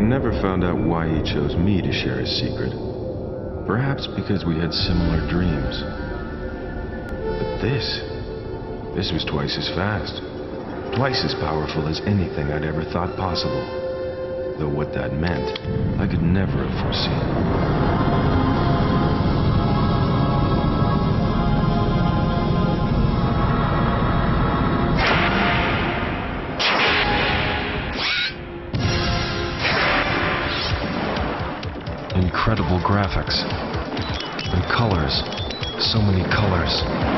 never found out why he chose me to share his secret. Perhaps because we had similar dreams. But this was twice as fast. Twice as powerful as anything I'd ever thought possible. Though what that meant, I could never have foreseen. Incredible graphics. And colors. So many colors.